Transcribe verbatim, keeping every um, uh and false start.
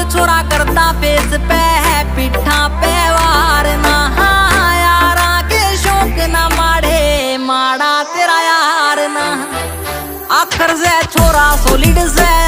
छोरा करता फेस पे है पिठा पे वार ना यारा के शौक ना माड़े माड़ा तेरा यार ना आखर से छोरा सोलिड से